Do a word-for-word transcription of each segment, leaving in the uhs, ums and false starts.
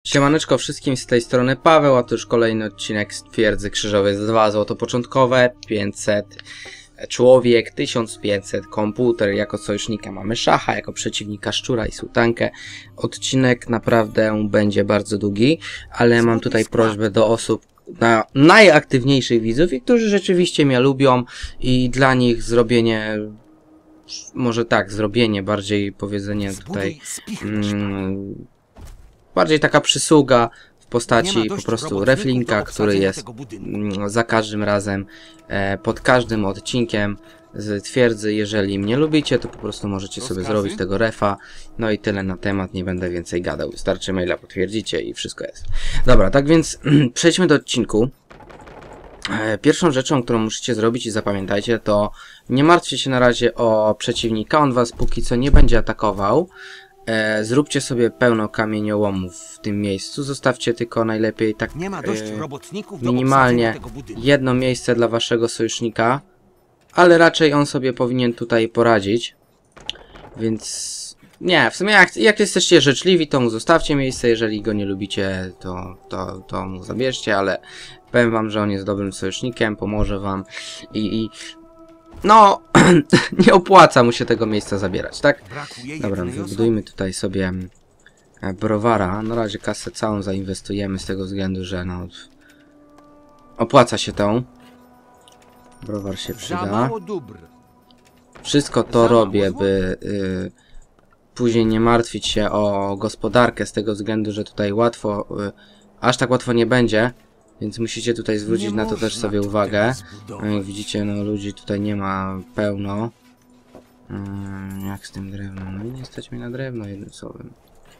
Siemaneczko wszystkim, z tej strony Paweł, a to już kolejny odcinek z Twierdzy Krzyżowej z dwa złoto początkowe, pięćset człowiek, tysiąc pięćset komputer, jako sojusznika mamy szacha, jako przeciwnika szczura i sułtankę. Odcinek naprawdę będzie bardzo długi, ale mam tutaj prośbę do osób, na najaktywniejszych widzów i którzy rzeczywiście mnie lubią i dla nich zrobienie, może tak, zrobienie, bardziej powiedzenie tutaj, mm, bardziej taka przysługa w postaci po prostu reflinka, który jest za każdym razem, e, pod każdym odcinkiem z twierdzy. Jeżeli mnie lubicie, to po prostu możecie sobie zrobić tego refa. No i tyle na temat, nie będę więcej gadał. Wystarczy maila, potwierdzicie i wszystko jest. Dobra, tak więc przejdźmy do odcinku. E, pierwszą rzeczą, którą musicie zrobić i zapamiętajcie, to nie martwcie się na razie o przeciwnika. On was póki co nie będzie atakował. E, zróbcie sobie pełno kamieniołomów w tym miejscu. Zostawcie tylko najlepiej tak nie ma dość robotników e, minimalnie jedno miejsce dla waszego sojusznika, ale raczej on sobie powinien tutaj poradzić. Więc nie, w sumie jak, jak jesteście życzliwi, to mu zostawcie miejsce. Jeżeli go nie lubicie, to, to, to mu zabierzcie, ale powiem wam, że on jest dobrym sojusznikiem, pomoże wam i, i no, nie opłaca mu się tego miejsca zabierać, tak? Dobra, wybudujmy tutaj sobie browara. Na razie kasę całą zainwestujemy z tego względu, że no, opłaca się tą. Browar się przyda. Wszystko to robię, by y, później nie martwić się o gospodarkę, z tego względu, że tutaj łatwo, y, aż tak łatwo nie będzie. Więc musicie tutaj zwrócić na to też sobie uwagę. Jak widzicie, no ludzi tutaj nie ma pełno. Hmm, jak z tym drewnem? No i nie stać mi na drewno jednym słowem.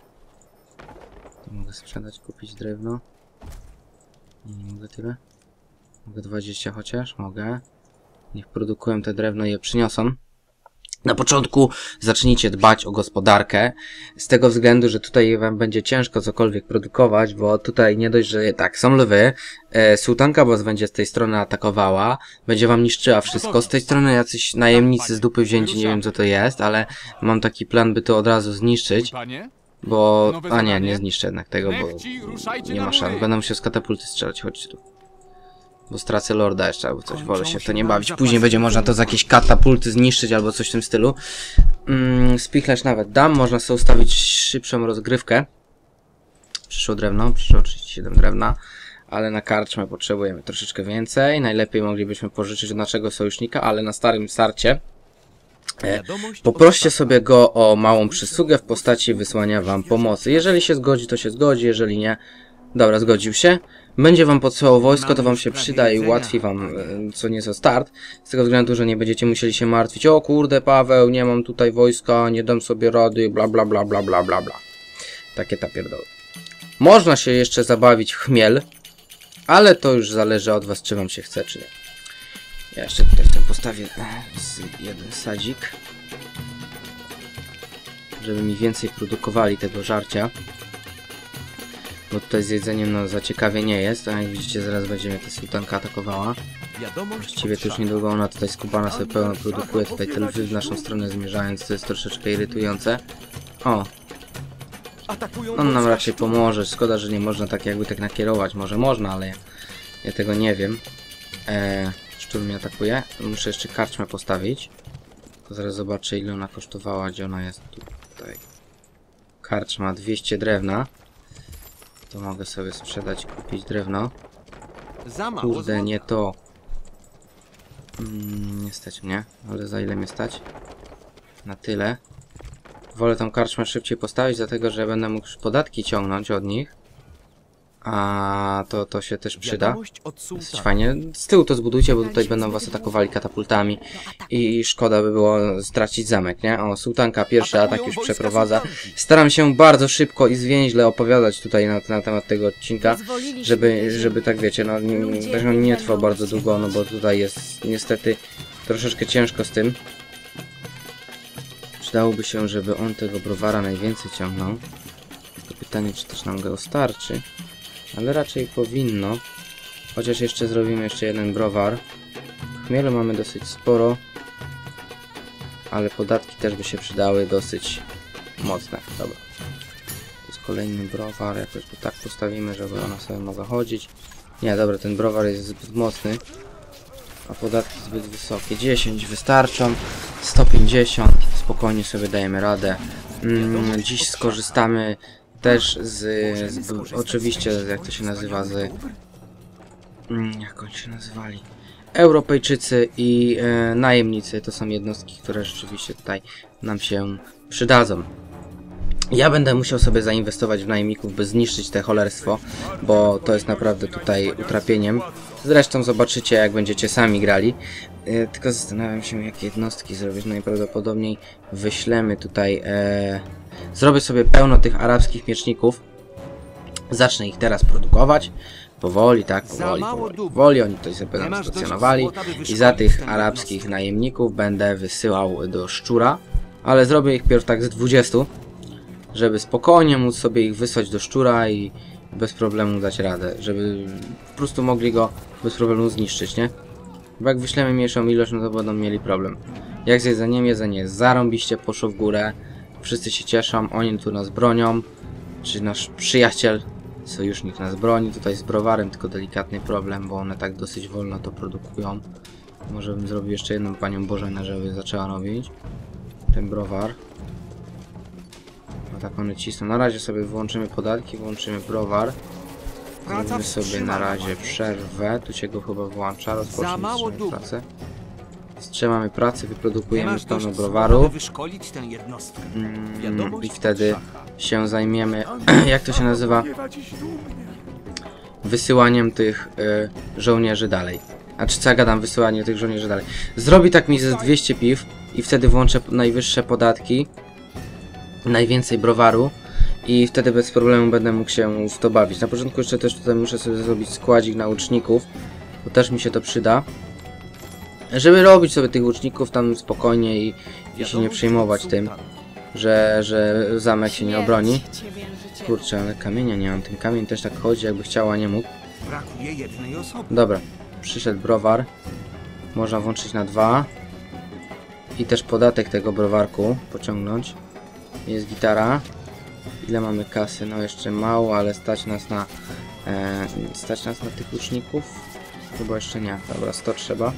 To mogę sprzedać, kupić drewno. Nie mogę tyle. Mogę dwadzieścia chociaż? Mogę. Niech produkują te drewno i je przyniosą. Na początku zacznijcie dbać o gospodarkę, z tego względu, że tutaj wam będzie ciężko cokolwiek produkować, bo tutaj nie dość, że tak, są lwy, e, sułtanka was będzie z tej strony atakowała, będzie wam niszczyła wszystko, z tej strony jacyś najemnicy z dupy wzięci, nie wiem co to jest, ale mam taki plan, by to od razu zniszczyć, bo, a nie, nie zniszczę jednak tego, bo nie ma szans, będę musiał z katapulty strzelać, chodźcie tu. Bo stracę lorda jeszcze albo coś, wolę się w to nie bawić. Później będzie można to z jakieś katapulty zniszczyć albo coś w tym stylu. Mm, Spichlerz nawet dam, można sobie ustawić szybszą rozgrywkę. Przyszło drewno, przyszło trzydzieści siedem drewna. Ale na karczmę potrzebujemy troszeczkę więcej. Najlepiej moglibyśmy pożyczyć od naszego sojusznika, ale na starym starcie e, poproście sobie go o małą przysługę w postaci wysłania wam pomocy. Jeżeli się zgodzi, to się zgodzi, jeżeli nie, dobra, zgodził się. Będzie wam podsyłał wojsko, to wam się przyda i ułatwi wam co nieco start. Z tego względu, że nie będziecie musieli się martwić. O kurde, Paweł, nie mam tutaj wojska, nie dam sobie rady, bla bla bla bla bla bla bla. Takie ta pierdoły. Można się jeszcze zabawić w chmiel, ale to już zależy od was, czy wam się chce, czy nie. Ja jeszcze tutaj w tym postawię jeden sadzik, żeby mi więcej produkowali tego żarcia. Bo tutaj z jedzeniem no za ciekawie nie jest, a jak widzicie zaraz będzie mnie ta sułtanka atakowała. Właściwie to już niedługo ona tutaj skubana sobie pełno produkuje, tutaj te lwy w naszą stronę zmierzając, to jest troszeczkę irytujące. O! On nam raczej pomoże, szkoda, że nie można tak jakby tak nakierować, może można, ale ja, ja tego nie wiem. Eee, szczur mnie atakuje, muszę jeszcze karczmę postawić. To zaraz zobaczę ile ona kosztowała, gdzie ona jest tutaj. Karczma, dwieście drewna. To mogę sobie sprzedać i kupić drewno. Kurde, nie to. Mm, nie stać mnie, ale za ile mnie stać? Na tyle. Wolę tą karczmę szybciej postawić, dlatego że będę mógł podatki ciągnąć od nich. A to, to się też przyda. Dosyć fajnie. Z tyłu to zbudujcie, bo tutaj będą was atakowali katapultami. I szkoda by było stracić zamek, nie? O, sułtanka pierwszy atak już przeprowadza. Staram się bardzo szybko i zwięźle opowiadać tutaj na, na temat tego odcinka, żeby, żeby tak wiecie, no nie, nie trwał bardzo długo, no bo tutaj jest niestety troszeczkę ciężko z tym. Przydałoby się, żeby on tego browara najwięcej ciągnął. To pytanie, czy też nam go starczy. Ale raczej powinno. Chociaż jeszcze zrobimy jeszcze jeden browar. Chmielu mamy dosyć sporo. Ale podatki też by się przydały dosyć mocne. Dobra. To jest kolejny browar, jakoś tu tak postawimy, żeby ona sobie mogła chodzić. Nie, dobra, ten browar jest zbyt mocny, a podatki zbyt wysokie. dziesięć wystarczą, sto pięćdziesiąt, spokojnie sobie dajemy radę. Mm, dziś skorzystamy też z, z oczywiście, jak to się nazywa, z... Mm, jak oni się nazywali? Europejczycy i e, najemnicy to są jednostki, które rzeczywiście tutaj nam się przydadzą. Ja będę musiał sobie zainwestować w najemników, by zniszczyć te cholerstwo, bo to jest naprawdę tutaj utrapieniem. Zresztą zobaczycie, jak będziecie sami grali. E, tylko zastanawiam się, jakie jednostki zrobić. Najprawdopodobniej wyślemy tutaj... E, zrobię sobie pełno tych arabskich mieczników. Zacznę ich teraz produkować. Powoli, tak, powoli, powoli, powoli. Oni tutaj sobie będą stacjonowali i za tych arabskich najemników będę wysyłał do szczura, ale zrobię ich pierw tak z dwudziestu, żeby spokojnie móc sobie ich wysłać do szczura i bez problemu dać radę, żeby po prostu mogli go bez problemu zniszczyć, nie? Bo jak wyślemy mniejszą ilość, no to będą mieli problem. Jak z jedzeniem, jedzenie jest zarąbiście, poszło w górę, wszyscy się cieszą, oni tu nas bronią, czy nasz przyjaciel sojusznik nas broni. Tutaj z browarem tylko delikatny problem, bo one tak dosyć wolno to produkują. Może bym zrobił jeszcze jedną panią Bożenę, żeby zaczęła robić ten browar. No tak one cisną. Na razie sobie wyłączymy podatki, włączymy browar. Zrobimy sobie na razie przerwę. Tu się go chyba włącza. Rozpocznijmy pracę. Wstrzymamy pracę, wyprodukujemy pełno browaru. Mm, I wtedy się zajmiemy, jak to się nazywa, wysyłaniem tych y, żołnierzy dalej. A czy co ja gadam, wysyłanie tych żołnierzy dalej. Zrobi tak mi ze dwieście piw i wtedy włączę najwyższe podatki, najwięcej browaru i wtedy bez problemu będę mógł się w to bawić. Na początku jeszcze też tutaj muszę sobie zrobić składzik na łuczników, bo też mi się to przyda. Żeby robić sobie tych łuczników tam spokojnie i, i się nie przejmować tym, że, że zamek się nie obroni. Kurczę, ale kamienia nie mam. Ten kamień też tak chodzi, jakby chciała, nie mógł. Dobra, przyszedł browar. Można włączyć na dwa. I też podatek tego browarku pociągnąć. Jest gitara. Ile mamy kasy? No jeszcze mało, ale stać nas na... E, stać nas na tych łuczników? Chyba jeszcze nie. Dobra, sto trzeba.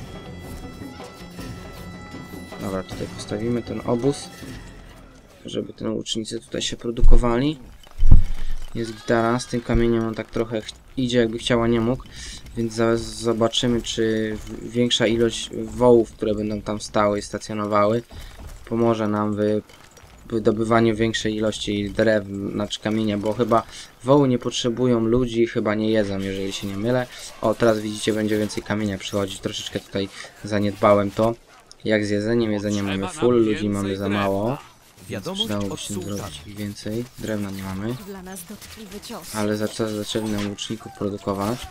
Dobra, tutaj postawimy ten obóz, żeby te łucznicy tutaj się produkowali. Jest gitara, z tym kamieniem on tak trochę idzie, jakby chciała, nie mógł. Więc zaraz zobaczymy, czy większa ilość wołów, które będą tam stały i stacjonowały, pomoże nam w wydobywaniu większej ilości drewna czy kamienia, bo chyba woły nie potrzebują ludzi, chyba nie jedzą, jeżeli się nie mylę. O, teraz widzicie, będzie więcej kamienia przychodzić. Troszeczkę tutaj zaniedbałem to. Jak z jedzeniem, jedzenie mamy full, ludzi mamy za mało. Przydałoby się zrobić więcej. Drewna nie mamy. Ale za czas zaczęli nam łuczników produkować.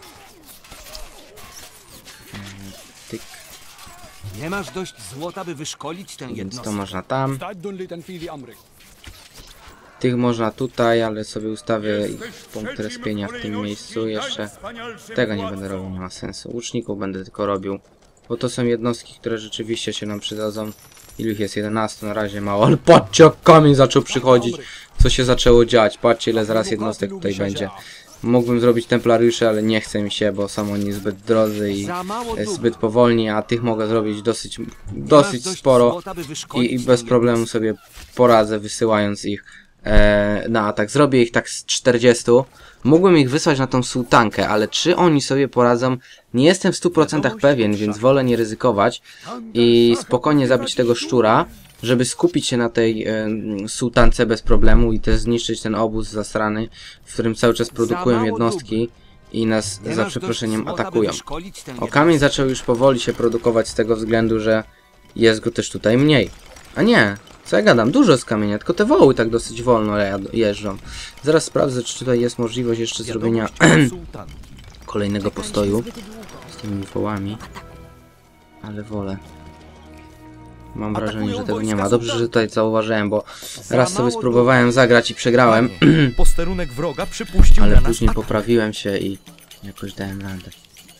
Tyk. Nie masz dość złota, by wyszkolić tę jednostkę. Więc to można tam. Tych można tutaj, ale sobie ustawię punkt respienia w tym miejscu. Jeszcze tego nie będę robił, nie ma sensu. Łuczników będę tylko robił. Bo to są jednostki, które rzeczywiście się nam przydadzą. Ilu ich jest? jedenaście na razie mało. Ale patrzcie, jak kamień zaczął przychodzić. Co się zaczęło dziać. Patrzcie, ile zaraz jednostek tutaj będzie. Mógłbym zrobić templariuszy, ale nie chce mi się, bo są oni zbyt drodzy i zbyt powolni. A tych mogę zrobić dosyć, dosyć sporo. I, i bez problemu sobie poradzę, wysyłając ich e, na atak. Zrobię ich tak z czterdziestu. Mógłbym ich wysłać na tą sułtankę, ale czy oni sobie poradzą? Nie jestem w stu procentach pewien, więc wolę nie ryzykować i spokojnie zabić tego szczura, żeby skupić się na tej e, sułtance bez problemu i też zniszczyć ten obóz zasrany, w którym cały czas produkują jednostki i nas za przeproszeniem atakują. O, kamień zaczął już powoli się produkować z tego względu, że jest go też tutaj mniej. A nie, co ja gadam, dużo z kamienia, tylko te woły tak dosyć wolno jeżdżą. Zaraz sprawdzę, czy tutaj jest możliwość jeszcze zrobienia kolejnego postoju z tymi wołami. Ale wolę. Mam wrażenie, że tego nie ma. Dobrze, że tutaj zauważyłem, bo raz sobie spróbowałem zagrać i przegrałem. Posterunek wroga przypuścił ale później poprawiłem się i jakoś dałem radę.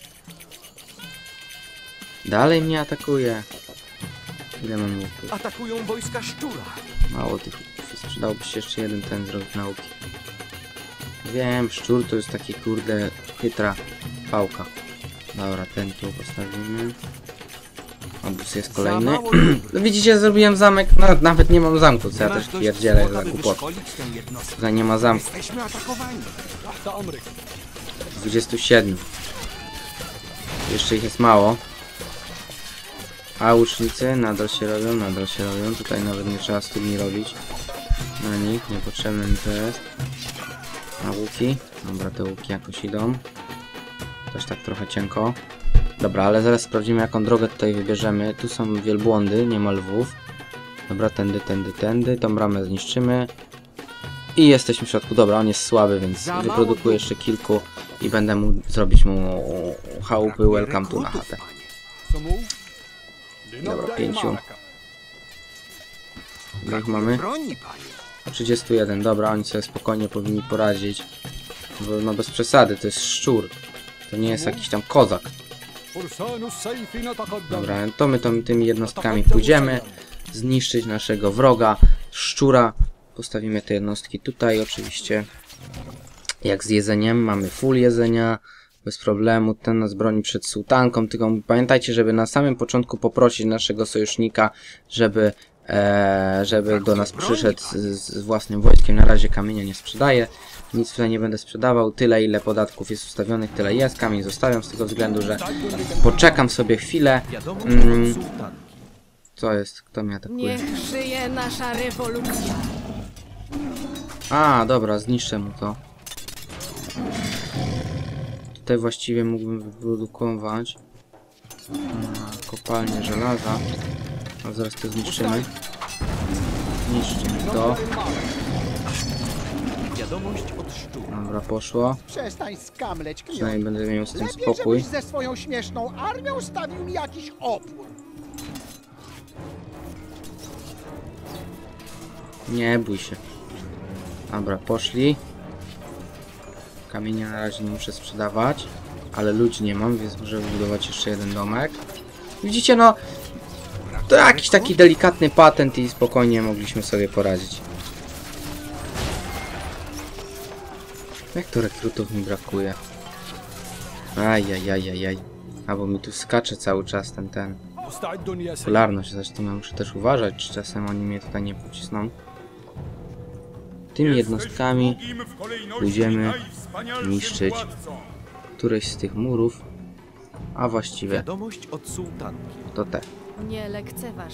Dalej mnie atakuje. Ile mam łuków? Atakują wojska szczura. Mało tych łuków Przydałby się jeszcze jeden ten zrobić nauki. Wiem, szczur to jest taki kurde chytra pałka. Dobra, ten tu postawimy. Obóz jest kolejny. No widzicie, zrobiłem zamek. No, nawet nie mam zamku, co ja też pierdzielę za głupotę. Tutaj nie ma zamku. dwudziestu siedmiu. Jeszcze ich jest mało. A łucznicy nadal się robią, nadal się robią. Tutaj nawet nie trzeba studni robić. Na nich, niepotrzebne mi to jest. Na łuki. Dobra, te łuki jakoś idą. Też tak trochę cienko. Dobra, ale zaraz sprawdzimy, jaką drogę tutaj wybierzemy. Tu są wielbłądy, nie ma lwów. Dobra, tędy, tędy, tędy. Tą bramę zniszczymy. I jesteśmy w środku. Dobra, on jest słaby, więc wyprodukuję jeszcze kilku i będę mógł zrobić mu chałupy welcome tu na chatę. Dobra, pięciu. Jak mamy? trzydzieści jeden. Dobra, oni sobie spokojnie powinni poradzić. Bo, no bez przesady, to jest szczur. To nie jest jakiś tam kozak. Dobra, to my to, tymi jednostkami pójdziemy zniszczyć naszego wroga, szczura. Postawimy te jednostki tutaj oczywiście. Jak z jedzeniem, mamy full jedzenia. Bez problemu, ten nas broni przed sułtanką. Tylko pamiętajcie, żeby na samym początku poprosić naszego sojusznika, żeby, e, żeby do nas przyszedł z, z własnym wojskiem. Na razie kamienia nie sprzedaję. Nic tutaj nie będę sprzedawał. Tyle, ile podatków jest ustawionych, tyle jest. Kamień zostawiam z tego względu, że poczekam sobie chwilę. Mm, co jest? Kto mnie atakuje? Niech żyje nasza rewolucja. A, dobra, zniszczę mu to. Tutaj właściwie mógłbym wyprodukować kopalnię żelaza. A zaraz to zniszczymy. Zniszczymy to. Wiadomość od szczura. Dobra, poszło. Przestań skamleć, knion. Przynajmniej będę miał z tym Lepiej, spokój. żebyś ze swoją śmieszną armią stawił mi jakiś opór. Nie bój się. Dobra, poszli. Kamienia na razie nie muszę sprzedawać. Ale ludzi nie mam, więc muszę wybudować jeszcze jeden domek. Widzicie, no... To jakiś taki delikatny patent i spokojnie mogliśmy sobie poradzić. Jak to rekrutów mi brakuje? Ajajajajaj. Albo mi tu skacze cały czas ten, ten. Popularność, zresztą ja muszę też uważać, czy czasem oni mnie tutaj nie pocisną. Tymi jednostkami pójdziemy niszczyć któreś z tych murów, a właściwie Wiadomość od sułtanki. to te. Nie lekceważ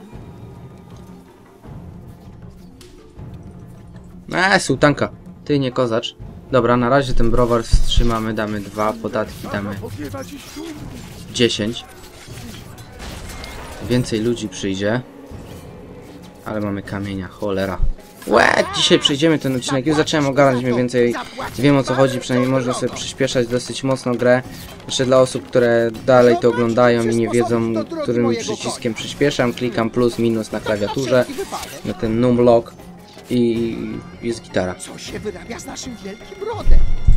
mnie. Eee, sułtanka, ty nie kozacz. Dobra, na razie ten browar wstrzymamy, damy dwa, podatki damy dziesięć. Więcej ludzi przyjdzie. Ale mamy kamienia, cholera. Łe, dzisiaj przejdziemy ten odcinek. Już zacząłem ogarnąć mniej więcej. Wiem, o co chodzi, przynajmniej można sobie przyspieszać dosyć mocno grę. Jeszcze dla osób, które dalej to oglądają i nie wiedzą, którym przyciskiem przyspieszam. Klikam plus, minus na klawiaturze. Na ten numlock. I jest gitara. Co się wyrabia z naszym wielkim rodem?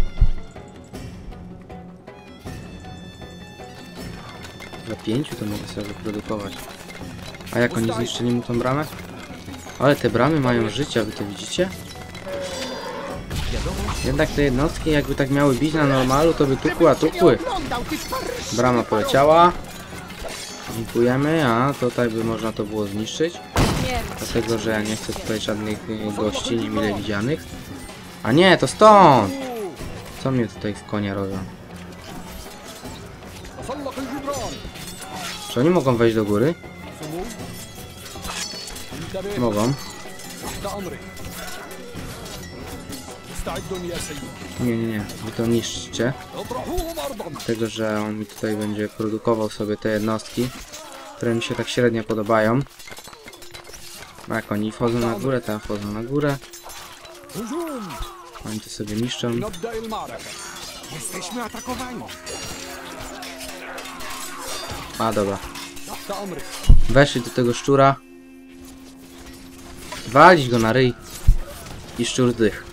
Dla pięciu to mogę sobie wyprodukować. A jak oni zniszczyli mu tą bramę? Ale te bramy mają życie, wy to widzicie? Jednak te jednostki jakby tak miały bić na normalu, to by tukły, a tukły. Brama poleciała. Dziękujemy, a tutaj by można to było zniszczyć. Dlatego, że ja nie chcę tutaj żadnych gości niemile widzianych. A nie, to stąd! Co mnie tutaj w konia robią? Czy oni mogą wejść do góry? Mogą. Nie, nie, nie. Wy to niszczcie. Dlatego, że on mi tutaj będzie produkował sobie te jednostki, które mi się tak średnio podobają. A jak oni wchodzą na górę, tam wchodzą na górę. Oni to sobie niszczą. Jesteśmy atakowani. A, dobra. Weszli do tego szczura. Walić go na ryj. I szczur dych.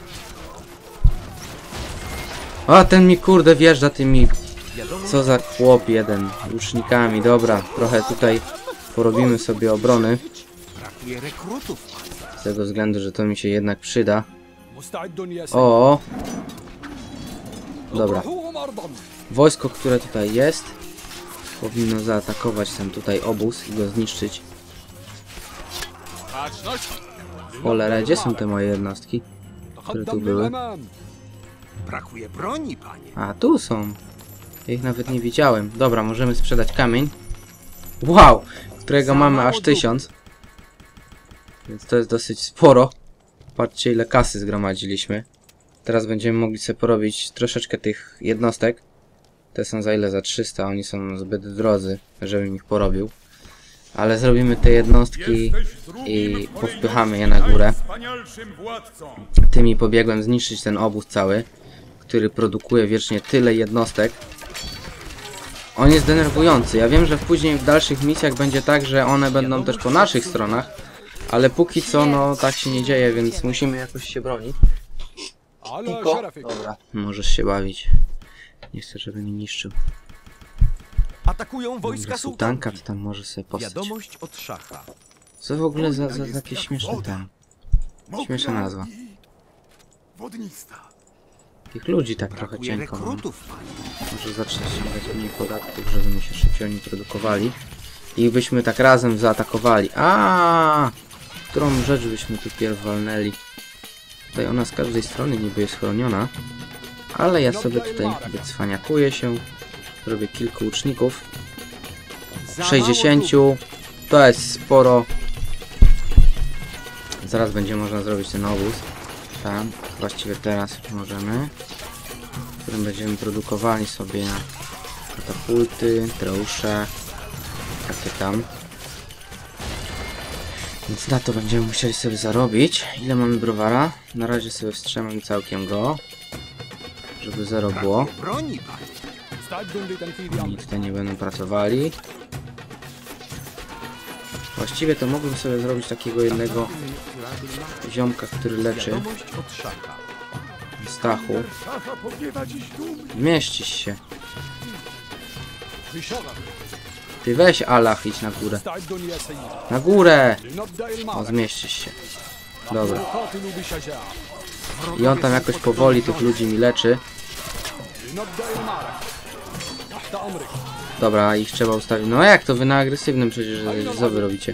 A, ten mi kurde wjeżdża tymi... Co za chłop jeden. Łucznikami. Dobra, trochę tutaj porobimy sobie obrony. Brakuje rekrutów. Z tego względu, że to mi się jednak przyda. O! Dobra. Wojsko, które tutaj jest, powinno zaatakować ten tutaj obóz i go zniszczyć. Cholera, gdzie są te moje jednostki, które tu były? Brakuje broni, panie. A, tu są. Ja ich nawet nie widziałem. Dobra, możemy sprzedać kamień. Wow! Którego mamy aż tysiąc. Więc to jest dosyć sporo. Patrzcie, ile kasy zgromadziliśmy. Teraz będziemy mogli sobie porobić troszeczkę tych jednostek. Te są za ile? Za trzysta. Oni są zbyt drodzy, żebym ich porobił. Ale zrobimy te jednostki i powpychamy je na górę. Tymi pobiegłem zniszczyć ten obóz cały, który produkuje wiecznie tyle jednostek. On jest denerwujący. Ja wiem, że później w dalszych misjach będzie tak, że one będą też po naszych stronach. Ale póki co, no tak się nie dzieje, więc musimy jakoś się bronić. Niko? Dobra. Możesz się bawić. Nie chcę, żeby mnie niszczył. Atakują wojska Dobra, sułtanki. sułtanka to tam może sobie postać. Wiadomość od szacha. Co w ogóle za, za, za jakieś śmieszne tam? Śmieszna nazwa. Tych ludzi tak trochę Brakuje cienko mam. rekrutów, panie. Może zacznę ściągać mniej podatków, żeby mi się szybciej oni produkowali. I byśmy tak razem zaatakowali. A, którą rzecz byśmy tu pierw walnęli? Tutaj ona z każdej strony niby jest chroniona. Ale ja sobie tutaj wycwaniakuję się. Zrobię kilku łuczników. sześćdziesięciu. To jest sporo. Zaraz będzie można zrobić ten obóz. Tam, właściwie teraz możemy. W którym będziemy produkowali sobie katapulty, treusze, takie tam. Więc na to będziemy musieli sobie zarobić. Ile mamy browara? Na razie sobie wstrzymam całkiem go, żeby zero było. Broni, panie. Oni tutaj nie będą pracowali. Właściwie to mógłbym sobie zrobić takiego jednego ziomka, który leczy. Wiadomość od szacha. Stachu. Mieścisz się. Ty weź Allah, idź na górę. Na górę! O, zmieścisz się. Dobra. I on tam jakoś powoli tych ludzi mi leczy. Dobra, ich trzeba ustawić. No jak to? Wy na agresywnym przecież, co wy robicie?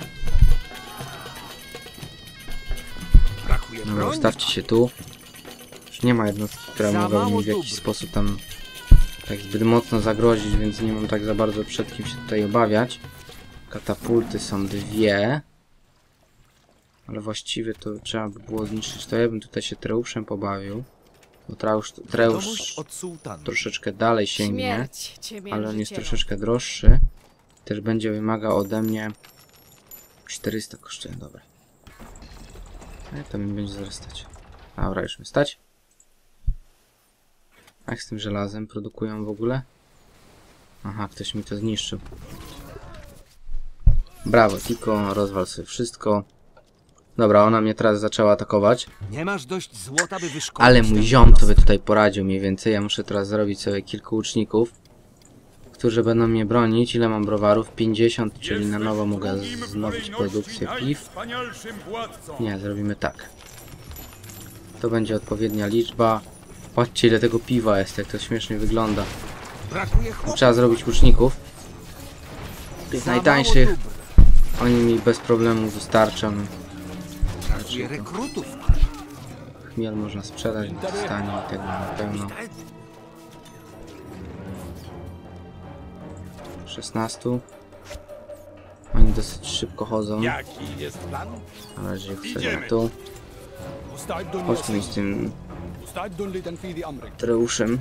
Brakuje Dobra, broni. ustawcie się tu. Już nie ma jednostki, która mogłaby mi w jakiś sposób tam tak zbyt mocno zagrozić, więc nie mam tak za bardzo przed kim się tutaj obawiać. Katapulty są dwie. Ale właściwie to trzeba by było zniszczyć. To ja bym tutaj się Treuszem pobawił. Bo Treusz, Treusz Wiadomość od sułtana. troszeczkę dalej sięgnie. Śmierć ciebie, Ale on jest życielu. troszeczkę droższy. Też będzie wymagał ode mnie czterysta kosztuje, dobra. Ale to mi będzie zaraz stać. Dobra, już mi stać. Jak z tym żelazem produkują w ogóle? Aha, ktoś mi to zniszczył. Brawo, Tiko, rozwal sobie wszystko. Dobra, ona mnie teraz zaczęła atakować. Nie masz dość złota, by wyszkolić Ale tę mój ziom jednostkę. sobie tutaj poradził mniej więcej. Ja muszę teraz zrobić sobie kilku łuczników, którzy będą mnie bronić. Ile mam browarów? pięćdziesiąt, czyli na nowo mogę znowić produkcję piw. Nie, zrobimy tak. To będzie odpowiednia liczba. Patrzcie, ile tego piwa jest, jak to śmiesznie wygląda. Brakuje chłopów. Trzeba zrobić łuczników. Tych Za mało najtańszych. dóbr. Oni mi bez problemu wystarczą. Brakuje rekrutów. Chmiel można sprzedać, dostanie i tego na pewno. szesnaście. Oni dosyć szybko chodzą. Jaki jest plan? Na razie ich wstawiam tu. Chodźmy z tym Treuszem.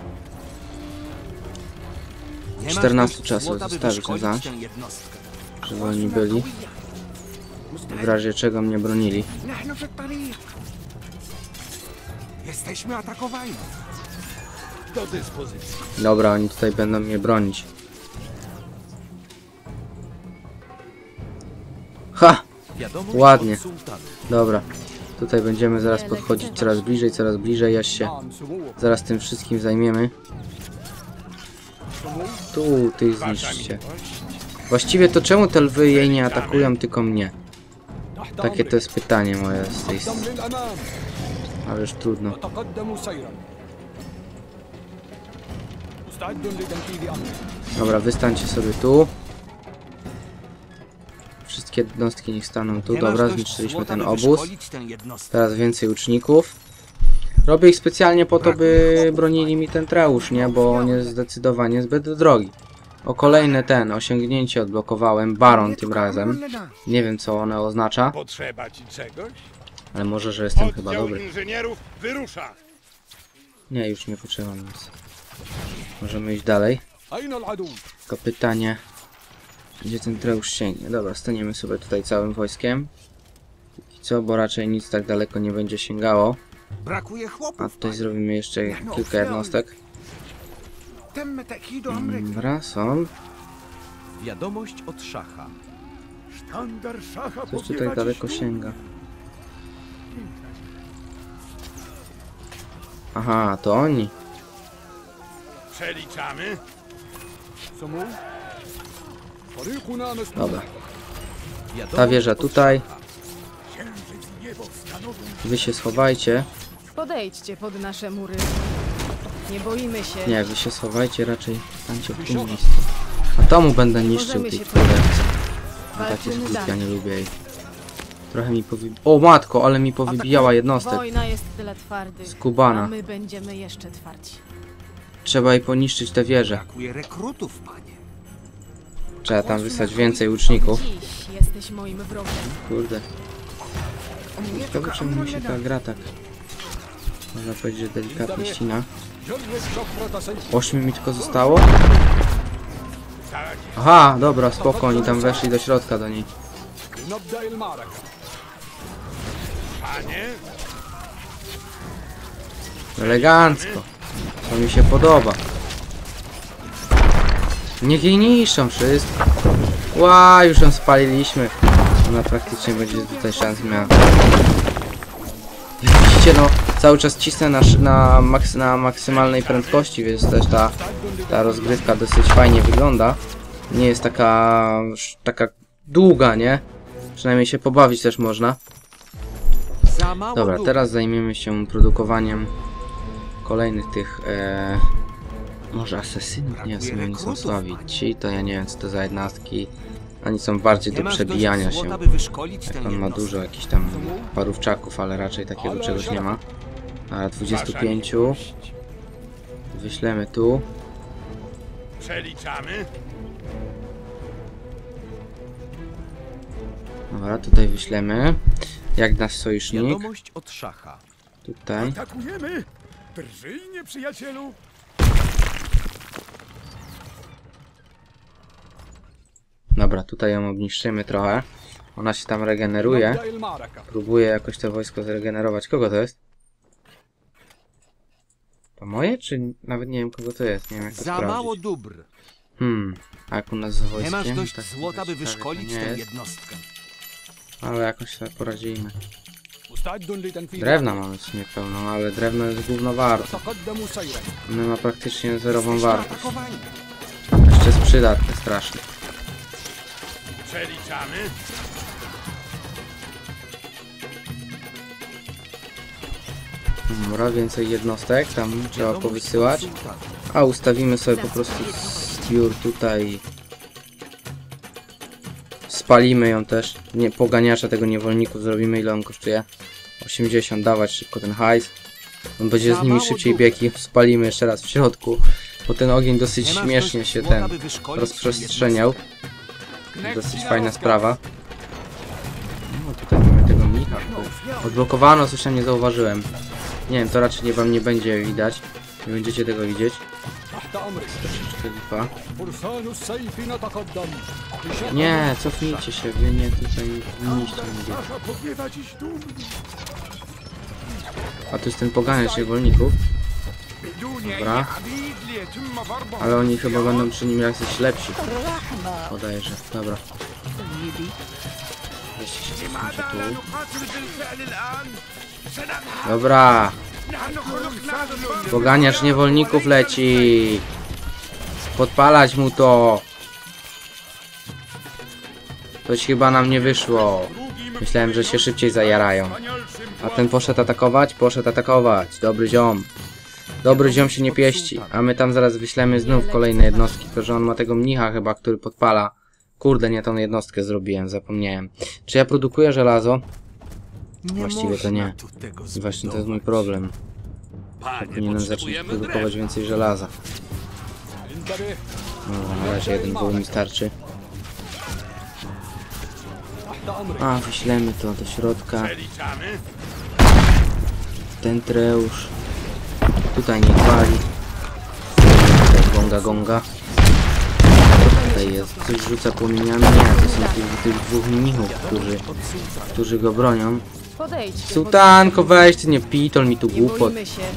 Nie masz czternaście dość czasu złota, by zostawić wyszkolić na zaś, tę jednostkę. żeby oni byli. W razie czego mnie bronili. Nahnu fi tariq. Jesteśmy atakowani. Do dyspozycji. Dobra, oni tutaj będą mnie bronić. Ha! Wiadomość Ładnie. od sułtana. Dobra. Tutaj będziemy zaraz podchodzić coraz bliżej, coraz bliżej, aż się zaraz tym wszystkim zajmiemy. Tu, ty zniszczcie. Właściwie to czemu te lwy jej nie atakują, tylko mnie? Takie to jest pytanie moje z tej... Ale już trudno. Dobra, wystańcie sobie tu. Wszystkie jednostki niech staną tu. Nie masz Dobra, dość zniszczyliśmy złota, ten by obóz. wyszkolić tę jednostkę. Teraz więcej łuczników. Robię ich specjalnie po to, by bronili mi ten Treusz, nie? Bo on jest zdecydowanie zbyt drogi. O, kolejne ten, osiągnięcie odblokowałem. Baron tym razem. Nie wiem, co one oznacza, Potrzeba ci czegoś? ale może, że jestem chyba Oddział dobry. inżynierów wyrusza! Nie, już nie potrzeba nic. Możemy iść dalej. Tylko pytanie, gdzie ten Treusz sięgnie. Dobra, staniemy sobie tutaj całym wojskiem. I co, bo raczej nic tak daleko nie będzie sięgało. Brakuje A chłopów. tutaj zrobimy jeszcze kilka jednostek. Dobra, są. Wiadomość od szacha. Sztandar szacha Coś tutaj daleko sięga. Aha, to oni. Przeliczamy. Dobra. Wiadomość Ta wieża od tutaj. szacha. Księżyc i niebo stanowią. Wy się schowajcie. Podejdźcie pod nasze mury. Nie boimy się. Nie, wy się schowajcie, raczej stańcie w tym miejscu. A tomu będę niszczył tej królewce. No tak jest głupia, ja nie lubię jej. Trochę mi powy... O matko, ale mi powybijała jednostek. Wojna jest tyle twardy. Skubana. A my będziemy jeszcze twardsi. Trzeba jej poniszczyć te wieże. Brakuje rekrutów, panie. Trzeba tam wysłać więcej łuczników. Dziś jesteś moim wrogiem. Kurde. Ciekawe, czemu mi się ta gra tak... Można powiedzieć, że delikatnie ścina. Ośmiu mi tylko zostało? Aha, dobra, spoko, oni tam weszli do środka do niej. Panie, Elegancko. To mi się podoba. Niech jej niszczą wszystko. Ła, już ją spaliliśmy. Ona praktycznie będzie tutaj szans miała. Jak widzicie, no cały czas cisnę na, na, maks na maksymalnej prędkości, więc też ta, ta rozgrywka dosyć fajnie wygląda. Nie jest taka, taka długa, nie? Przynajmniej się pobawić też można. Za mało Dobra, dóbr. teraz zajmiemy się produkowaniem kolejnych tych, e, może asesynów? Nie, w sumie oni są słabi. Ci to ja nie wiem, co to za jednostki. Oni są bardziej Nie do masz przebijania dość się. złota, by wyszkolić tę On ma jednostkę. dużo jakichś tam parówczaków, ale raczej takiego czegoś nie ma. A dwudziestu pięciu wyślemy tu. przeliczamy. Dobra, tutaj wyślemy. Jak nasz sojusznik. Wiadomość od szacha. Tutaj. Atakujemy! Drżyj, nieprzyjacielu! Dobra, tutaj ją obniszczymy trochę. Ona się tam regeneruje. Próbuję jakoś to wojsko zregenerować. Kogo to jest? To moje? Czy nawet nie wiem, kogo to jest? Nie wiem, jak to Za sprawdzić. mało dóbr. Hmm, a jak u nas z wojskiem? Nie masz dość Tak złota, by ciekawie to wyszkolić nie tę jest, jednostkę. ale jakoś sobie poradzimy. Drewna mamy w sumie pełną, ale drewno jest gówno warte. Ono ma praktycznie zerową wartość. Atakowani. Jeszcze jest przydatne strasznie. Przeliczamy. Dobra, więcej jednostek tam trzeba Wiadomość powysyłać. od sułtana. A ustawimy sobie po prostu zbiór tutaj. Spalimy ją też. Nie, poganiacza tego niewolników zrobimy. Ile on kosztuje? osiemdziesiąt. Dawać szybko ten hajs. On będzie z nimi szybciej biegł i spalimy jeszcze raz w środku. Bo ten ogień dosyć Nie masz śmiesznie dość się złota, ten by wyszkolić tę rozprzestrzeniał. jednostkę. Dosyć fajna sprawa. No tutaj mamy tego mnicha. Odblokowano, coś tam nie zauważyłem. Nie wiem, to raczej nie wam nie będzie widać. Nie będziecie tego widzieć. Troszeczkę lipa. Nie, cofnijcie się, wy nie tutaj nie niszcie mnie. Szacha powiewa dziś dumnie. A tu jest ten poganiacz niewolników. Dobra. Ale oni chyba będą przy nim jacyś lepsi. Podejrzę. Dobra. Weźcie się cofnijcie tu. Dobra. Poganiacz niewolników leci. Podpalać mu to. Coś chyba nam nie wyszło. Drugim Myślałem, że się szybciej zajarają. A ten poszedł atakować? Poszedł atakować. Dobry ziom. Dobry ziom się nie pieści. A my tam zaraz wyślemy znów kolejne jednostki. Tylko, że on ma tego mnicha chyba, który podpala. Kurde, nie tą jednostkę zrobiłem, zapomniałem. Czy ja produkuję żelazo? Właściwie to nie. I właśnie to jest mój problem. Powinienem zacząć produkować więcej żelaza. Dobra, na razie jeden wół mi starczy. A, wyślemy to do środka. Ten treusz. Tutaj nie wali. Tutaj gonga gonga. Tutaj jest. Coś rzuca płomieniami. Nie, to są tych, tych dwóch mnichów, którzy, którzy go bronią. Podejdźcie. Sułtanko, weź ty, nie pitol mi tu Nie głupot. boimy się.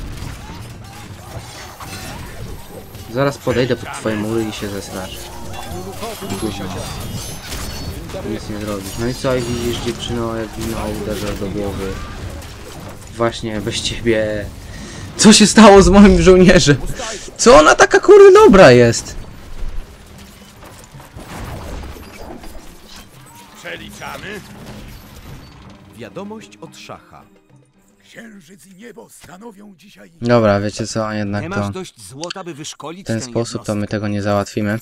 Zaraz podejdę pod twoje mury i się zesrasz. Gówno. Nic nie zrobisz. No i co, i widzisz dziewczyno, jak wino uderzasz do głowy. Właśnie, bez ciebie. Co się stało z moim żołnierzem? Co ona taka kurde dobra jest? Przeliczamy. Wiadomość od szacha. Księżyc i niebo stanowią dzisiaj... Dobra, wiecie co, jednak Nie to masz dość złota, by wyszkolić w ten tę sposób to jednostkę. my tego nie załatwimy.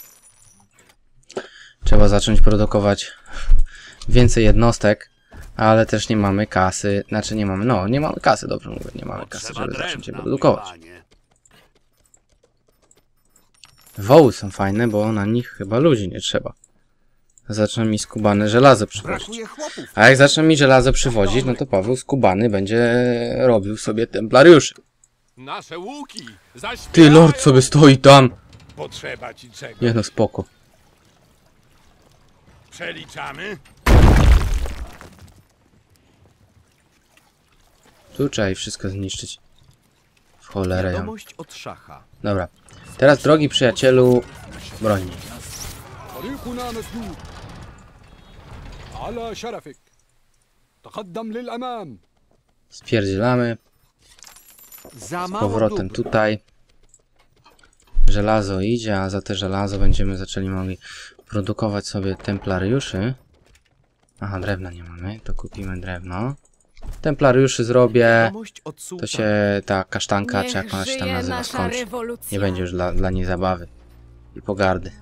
Trzeba zacząć produkować więcej jednostek, ale też nie mamy kasy, znaczy nie mamy, no nie mamy kasy, dobrze mówię, nie mamy kasy, żeby zacząć je produkować. Woły są fajne, bo na nich chyba ludzi nie trzeba. Zaczną mi skubane żelazo przywozić. Brakuje chłopów. A jak zaczną mi żelazo przywozić, no to Paweł skubany będzie robił sobie templariuszy. Nasze łuki zaśpiewają. Ty, lord sobie stoi tam! Potrzeba ci czego? Nie no, spoko. Przeliczamy. Tu trzeba i wszystko zniszczyć. W cholerę ją. Wiadomość od szacha. Dobra. Teraz, drogi przyjacielu, broń. طريقنا مسدود على شرفك تقدم للأمام Spierdzielamy. Za Z mało powrotem dóbr. tutaj. Żelazo idzie, a za te żelazo będziemy zaczęli mogli produkować sobie templariuszy. Aha, drewna nie mamy, to kupimy drewno. Templariuszy zrobię. Wiadomość od To sułtana. się ta kasztanka, czy jak Niech ona się tam żyje nazywa, nasza skończy. rewolucja. Nie będzie już dla, dla niej zabawy. I pogardy.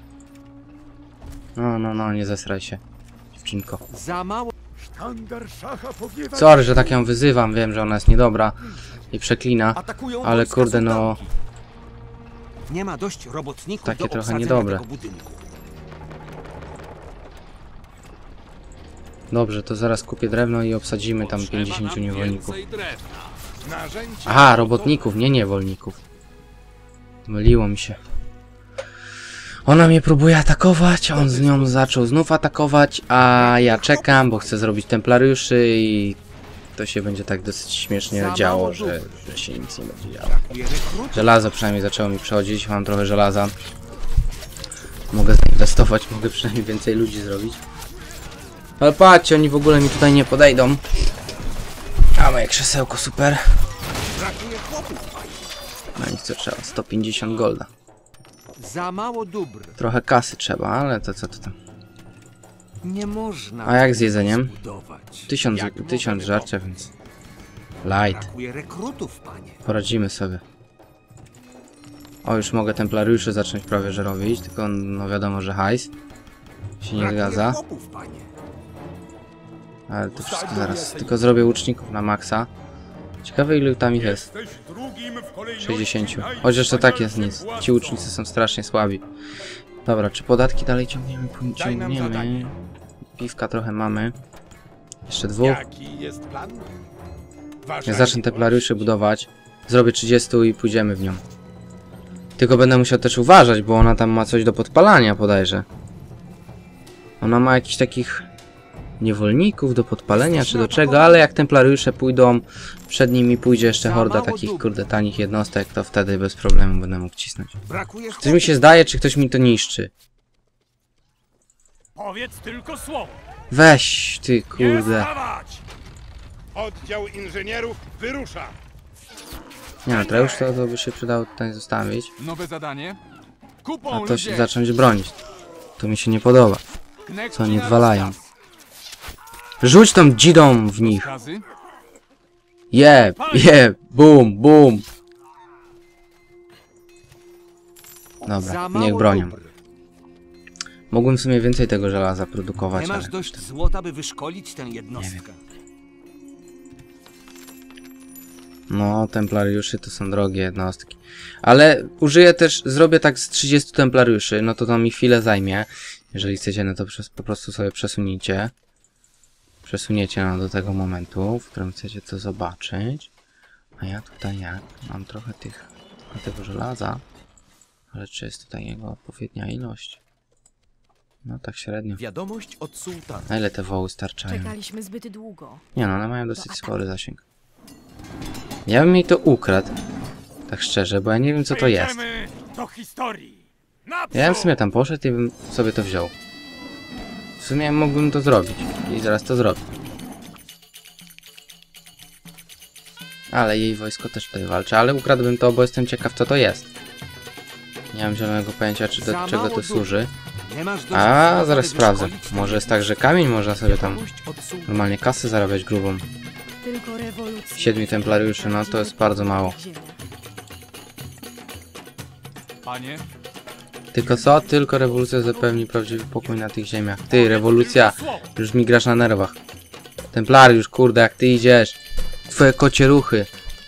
No, no, no, nie zesraj się, dziewczynko. Za mało. Sztandar szacha powiewa... Sorry, że tak ją wyzywam, wiem, że ona jest niedobra i przeklina, Atakują ale wojska kurde no, sułtanki. Nie ma dość robotników Takie do trochę obsadzenia niedobre. tego budynku. dobrze, to zaraz kupię drewno i obsadzimy tam pięćdziesięciu niewolników. Więcej drewna. Narzędzie... Aha, robotników, nie niewolników. Myliło mi się. Ona mnie próbuje atakować, on z nią zaczął znów atakować, a ja czekam, bo chcę zrobić templariuszy i to się będzie tak dosyć śmiesznie działo, że, że się nic nie będzie działo. Brakuje rekrutów. Żelazo przynajmniej zaczęło mi przechodzić, mam trochę żelaza. Mogę zainwestować, mogę przynajmniej więcej ludzi zrobić. Ale patrzcie, oni w ogóle mi tutaj nie podejdą. A moje krzesełko, super. Brakuje chłopów. Na nich co trzeba? sto pięćdziesiąt golda. Za mało dóbr. Trochę kasy trzeba, ale to co to tam? Nie można. A jak z jedzeniem? Zbudować. Tysiąc, Jak tysiąc mogę żarcia, więc... Light. Brakuje rekrutów, panie. Poradzimy sobie. O, już mogę templariuszy zacząć prawie że robić, tylko no wiadomo, że hajs się nie Brakuje zgadza. chłopów, panie. Ale to wszystko zaraz. Tylko zrobię łuczników na maksa. Ciekawe ilu tam ich jest. Jesteś drugim w kolejności sześćdziesiąt. Chociaż to tak jest nic. Ci łucznicy są strasznie słabi. Dobra, czy podatki dalej ciągniemy? Daj nam Ciągniemy. zadanie. Piwka trochę mamy. Jeszcze dwóch. Jaki jest plan? Wasza Ja zacznę templariuszy budować. Zrobię trzydzieści i pójdziemy w nią. Tylko będę musiał też uważać, bo ona tam ma coś do podpalania bodajże. Ona ma jakichś takich niewolników do podpalenia czy do czego, ale jak templariusze pójdą, przed nimi pójdzie jeszcze horda takich kurde tanich jednostek, to wtedy bez problemu będę mógł cisnąć. Brakuje Coś chłopów. mi się zdaje, czy ktoś mi to niszczy. Powiedz tylko słowo. Weź ty kurde. Oddział inżynierów wyrusza. Nie no, Treusz to, to by się przydało tutaj zostawić. Nowe zadanie. A Kupą to się ludzie. zacząć bronić. To mi się nie podoba. Knekci Co oni na odwalają. rozkaz. Rzuć tą dzidą w nich. Kazy? Je, je, bum, bum. Dobra, Za niech mało bronią. dóbr. Mogłem w sumie więcej tego żelaza produkować, Nie masz ale... dość złota, by wyszkolić tę jednostkę. No, templariuszy to są drogie jednostki. Ale użyję też, zrobię tak z trzydziestu templariuszy, no to to mi chwilę zajmie. Jeżeli chcecie, no to przez, po prostu sobie przesunijcie. Przesuniecie no, do tego momentu, w którym chcecie to zobaczyć. A ja tutaj jak? Mam trochę tych, trochę tego żelaza. Ale czy jest tutaj jego odpowiednia ilość? No tak średnio. Wiadomość od sułtana. Na ile te woły starczają? Czekaliśmy zbyt długo. Nie no, one mają dosyć spory zasięg. Ja bym jej to ukradł. Tak szczerze, bo ja nie wiem co to jest. Przejdziemy do historii. Naprzód! Ja bym w sumie tam poszedł i bym sobie to wziął. W sumie mógłbym to zrobić. I zaraz to zrobię. Ale jej wojsko też tutaj walczy. Ale ukradłbym to, bo jestem ciekaw co to jest. Nie mam zielonego pojęcia, czy do Za czego mało to dóbr. służy. Nie masz dość A, złota, zaraz by sprawdzę. wyszkolić tę Może jest tak, że kamień można sobie tam Wiadomość od sułtana. normalnie kasę zarabiać grubą. Tylko rewolucja. Siedmiu templariuszy, no to jest bardzo mało. Panie? Tylko co? Tylko rewolucja zapewni prawdziwy pokój na tych ziemiach. Ty, rewolucja, już mi grasz na nerwach. Templariusz, kurde, jak ty idziesz. Twoje kocie ruchy.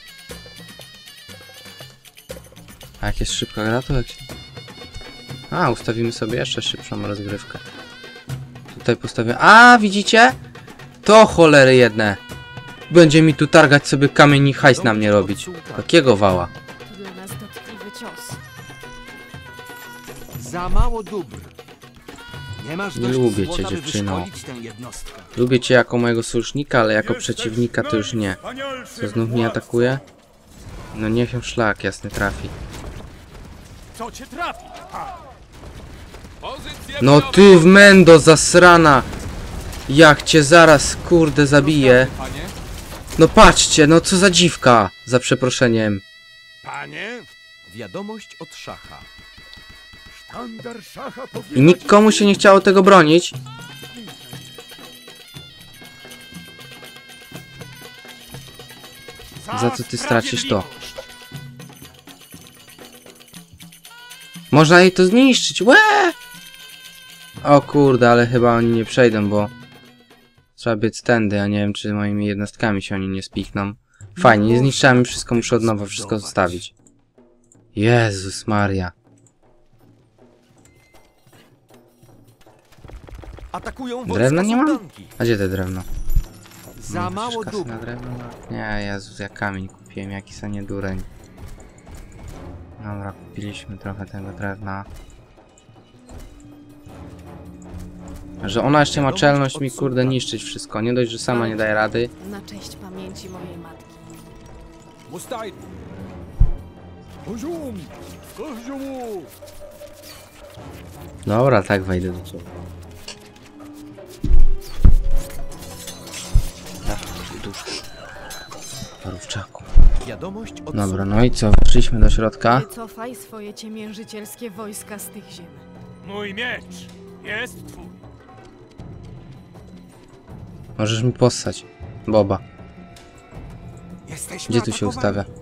A jak jest szybka gra, to jak się... A, ustawimy sobie jeszcze szybszą rozgrywkę. Tutaj postawię... A, widzicie? To cholery jedne. Będzie mi tu targać sobie kamień i hajs na mnie robić. Takiego wała. To dla nas dotkliwy cios. Za mało dóbr. Nie masz Nie dość lubię złota, cię, by dziewczyno. wyszkolić tę jednostkę. Lubię cię jako mojego sojusznika, ale jako przeciwnika to już nie. Co, znów mnie atakuje? No niech ją szlak jasny trafi. Co cię trafi? Pozycję No ty w mendo zasrana! Jak cię zaraz kurde zabiję. Panie? No patrzcie, no co za dziwka! Za przeproszeniem. Panie, Wiadomość od szacha. Sztandar szacha I powiewa nikomu się nie chciało tego bronić. Za co ty stracisz to? Można jej to zniszczyć. Łe! O kurde, ale chyba oni nie przejdą, bo trzeba biec tędy, a nie wiem czy moimi jednostkami się oni nie spikną. Fajnie, nie zniszczamy wszystko, muszę od nowa wszystko zostawić. Jezus Maria. Atakują wojska Drewna nie ma? sułtanki. A gdzie te drewno? Za Nie, mało przecież kasy dóbr. na drewno ma. Nie, Jezus, ja kamień kupiłem, jaki za niedureń. Dobra, kupiliśmy trochę tego drewna. Że ona jeszcze ma czelność mi kurde niszczyć wszystko. Nie dość, że sama nie daje rady. Na cześć pamięci mojej matki. Mustaid! Hujum! Hujumu! Dobra, tak wejdę do ciebie. Duszku. Parówczaku. Wiadomość od Dobra, no i co? Weszliśmy do środka. Wycofaj swoje ciemiężycielskie wojska z tych ziem. mój miecz jest twój. Możesz mi possać. Boba. Jesteśmy Gdzie tu się atakowani. ustawia?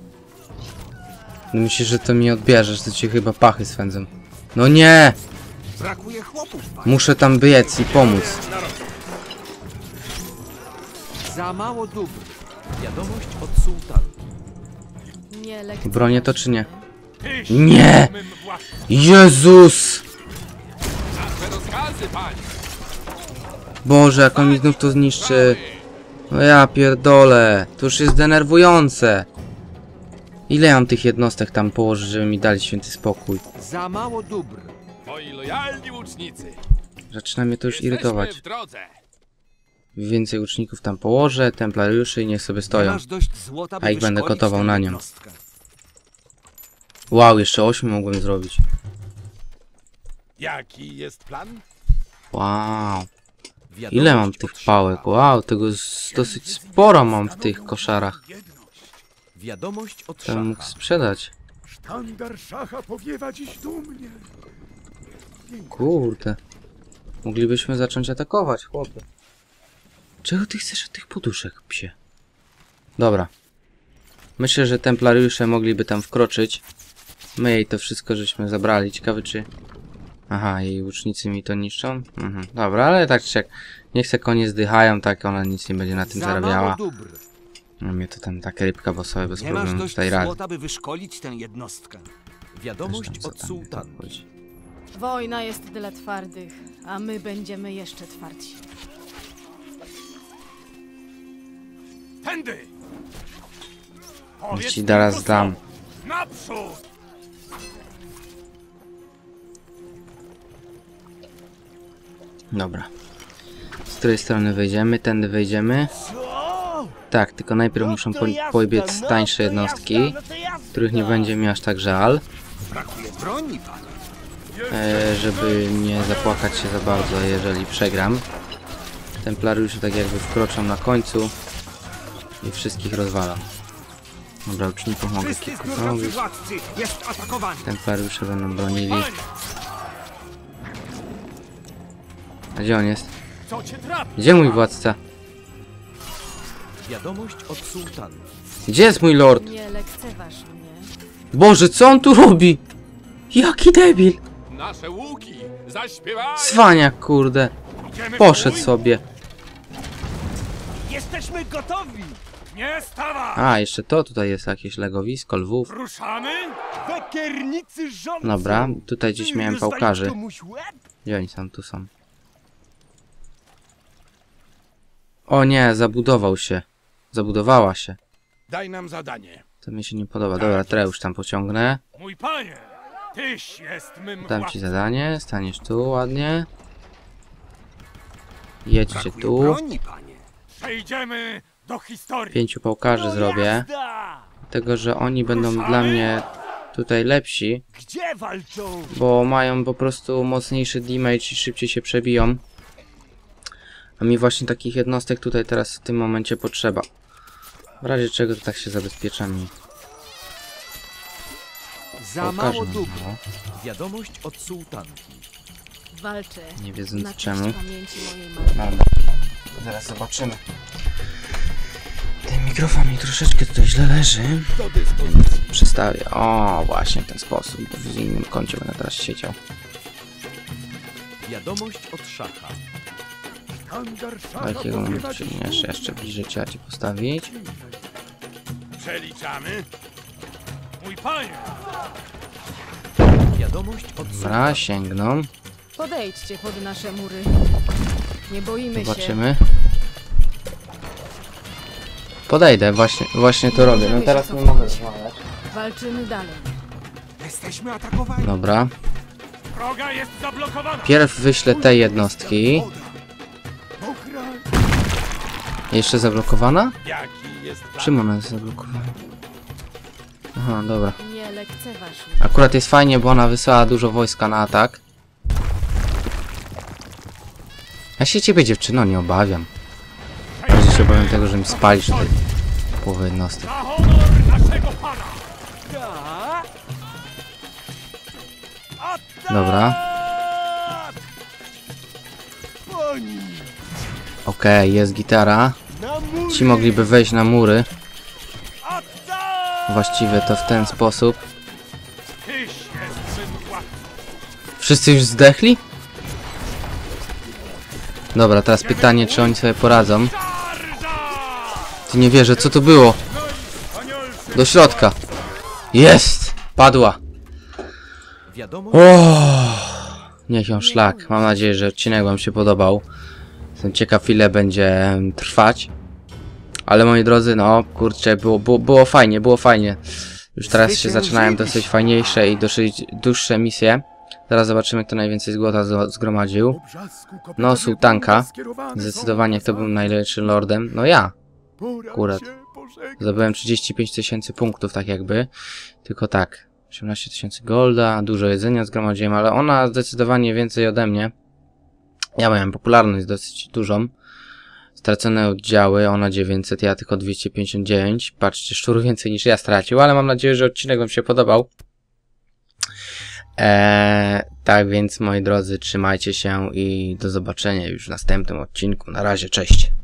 No myślisz, że to mi odbierzesz, to ci chyba pachy swędzą. No nie! Brakuje chłopów, panie. Muszę tam biec i pomóc. Za mało dóbr. Wiadomość od sułtana. Nie lekceważ Bronię to czy nie? Tyś Nie! mym własnym. Jezus! Nasze rozkazy, panie. Boże, jak on mi znów to zniszczy. No ja pierdolę. To już jest denerwujące. Ile ja mam tych jednostek tam położyć, żeby mi dali święty spokój? Za mało dóbr. Moi lojalni łucznicy. Zaczyna mnie to już Jesteśmy irytować. w drodze. Więcej uczników tam położę, templariuszy i niech sobie Nie stoją. masz dość złota, by A ich będę wyszkolić kotował tę na nią. jednostkę. Wow, jeszcze ośmiu mogłem zrobić. Jaki jest plan? Wow. Wiadomość Ile mam od tych szacha. pałek? Wow, tego jest dosyć sporo mam w tych koszarach. Wiadomość od To bym mógł szacha. sprzedać. Sztandar szacha powiewa dziś dumnie. Kurde. Moglibyśmy zacząć atakować, chłopie. Czego ty chcesz od tych poduszek, psie? Dobra. Myślę, że templariusze mogliby tam wkroczyć. My jej to wszystko żeśmy zabrali. Ciekawe czy... Aha, jej łucznicy mi to niszczą? Mhm. Dobra, ale tak czy jak... Niech se konie zdychają, tak ona nic nie będzie na tym Za mało zarabiała. dóbr. No mnie to tam taka rybka, bo sobie bez Nie masz problemu dość tutaj radzi. złota, by wyszkolić tę jednostkę. Wiadomość Też tam od co tam mnie to sułtana. obchodzi. Wojna jest dla twardych, a my będziemy jeszcze twardsi. Tędy! Ja Powiedz ci mi zaraz to dam. co? Naprzód! Dobra. Z której strony wejdziemy? Tędy wejdziemy. Tak, tylko najpierw muszą po, pobiec tańsze jednostki, których nie będzie mi aż tak żal, Brakuje broni, panie. e, żeby nie zapłakać się za bardzo, jeżeli przegram. Templariusze tak jakby wkroczą na końcu i wszystkich rozwalam. Dobra, uczniów mogę Wszyscy kilku zbiórkowi zrobić. władcy jest atakowany. Templariusze będą bronili. Panie, A gdzie on jest? co cię trapi? Gdzie mój władca? Wiadomość od sułtana. Gdzie jest mój lord? Nie lekceważ mnie. Boże, co on tu robi? Jaki debil! Nasze łuki zaśpiewają! Cwaniak, kurde. Idziemy w Poszedł bój? sobie. Jesteśmy gotowi! Nie stawaj! A, jeszcze to tutaj jest jakieś legowisko lwów. Ruszamy? Wekiernicy rządzą! Dobra, tutaj gdzieś miałem pałkarzy. komuś łeb? Gdzie oni są? Tu są. O nie, zabudował się. Zabudowała się. Daj nam zadanie. To mi się nie podoba. Dobra, Treusz tam pociągnę. Mój panie, tyś jest mym Dam ci władcą. zadanie. Staniesz tu ładnie. Jedźcie Brakuje tu. broni, panie. Przejdziemy do historii. Pięciu pałkarzy zrobię. Dlatego, że oni będą dla mnie tutaj lepsi. Gdzie walczą? Bo mają po prostu mocniejszy damage i szybciej się przebiją. A mi właśnie takich jednostek tutaj teraz w tym momencie potrzeba. W razie czego to tak się zabezpieczam i Za pokażę mało nam dóbr. mało, Wiadomość od sułtanki. Walczę. nie Na wiedząc cześć czemu. pamięci mojej mamy. Dobra, zaraz zobaczymy. Ten mikrofon mi troszeczkę tutaj źle leży. Przestawię. O, właśnie w ten sposób. W innym kącie będę teraz siedział. Wiadomość od szacha. Takiego mam jeszcze, jeszcze bliżej trzeba ci postawić. Przeliczamy. Mój panie, Wiadomość od sułtana. Dobra, sięgną. Podejdźcie pod nasze mury. Nie boimy się. Zobaczymy. Podejdę, właśnie, właśnie to robię. No teraz nie mogę zwalać. Walczymy dalej. Jesteśmy atakowani. Dobra. droga jest zablokowana. Pierw wyślę te jednostki. Jeszcze zablokowana? Jaki jest plan? Czym ona jest zablokowana? Aha, dobra. Nie lekceważ mnie. Akurat jest fajnie, bo ona wysłała dużo wojska na atak. Ja się ciebie, dziewczyno, nie obawiam. Bardziej się obawiam tego, że mi spalisz tutaj połowę jednostek. Na honor naszego pana. Dobra. Okej, jest gitara. Ci mogliby wejść na mury. Właściwie to w ten sposób. Tyś jest mym władcą. Wszyscy już zdechli? Dobra, teraz pytanie, czy oni sobie poradzą. Ty nie wierzę, co to było? Do środka. Jest! Padła. Wiadomość O, niech ją szlak. Mam nadzieję, że odcinek wam się podobał. Jestem ciekaw, ile będzie trwać. Ale moi drodzy, no kurczę, było, było, było fajnie, było fajnie. Już teraz się zaczynają dosyć fajniejsze i dosyć dłuższe misje. Zaraz zobaczymy, kto najwięcej złota z- zgromadził. No, sułtanka. Zdecydowanie kto był najlepszym lordem. No ja. Akurat. Zdobyłem trzydzieści pięć tysięcy punktów, tak jakby. Tylko tak. osiemnaście tysięcy golda, dużo jedzenia zgromadziłem, ale ona zdecydowanie więcej ode mnie. Ja miałem popularność dosyć dużą. Stracone oddziały, ona dziewięćset, ja tylko dwieście pięćdziesiąt dziewięć. Patrzcie, szczur więcej niż ja stracił, ale mam nadzieję, że odcinek wam się podobał. Eee, tak więc, moi drodzy, trzymajcie się i do zobaczenia już w następnym odcinku. Na razie, cześć.